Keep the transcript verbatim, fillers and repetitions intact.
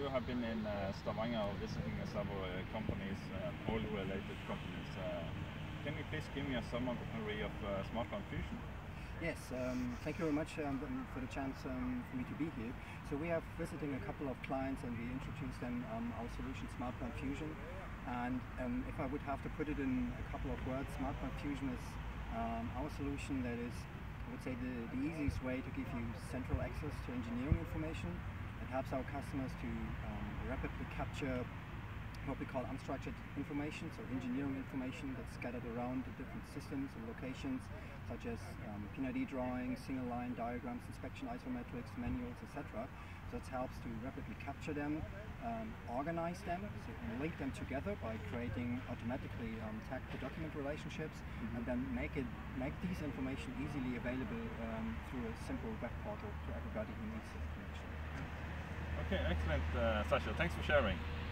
you have been in uh, Stavanger visiting several uh, companies, uh, oil-related companies. Uh, can you please give me a summary of uh, SmartPlant FUSION? Yes, um, thank you very much um, for the chance um, for me to be here. So we are visiting a couple of clients and we introduced them um, our solution SmartPlant FUSION. And um, if I would have to put it in a couple of words, SmartPlant FUSION is um, our solution that is, I would say, the, the easiest way to give you central access to engineering information. It helps our customers to um, rapidly capture what we call unstructured information, so engineering information that's scattered around the different systems and locations, such as um, P N I D drawings, single line diagrams, inspection isometrics, manuals, et cetera. So it helps to rapidly capture them, um, organize them, so, and link them together by creating automatically um, tag-to-document relationships, mm-hmm. and then make it make these information easily available um, through a simple web portal to everybody who needs this information. Okay, excellent, uh, Sasha. Thanks for sharing.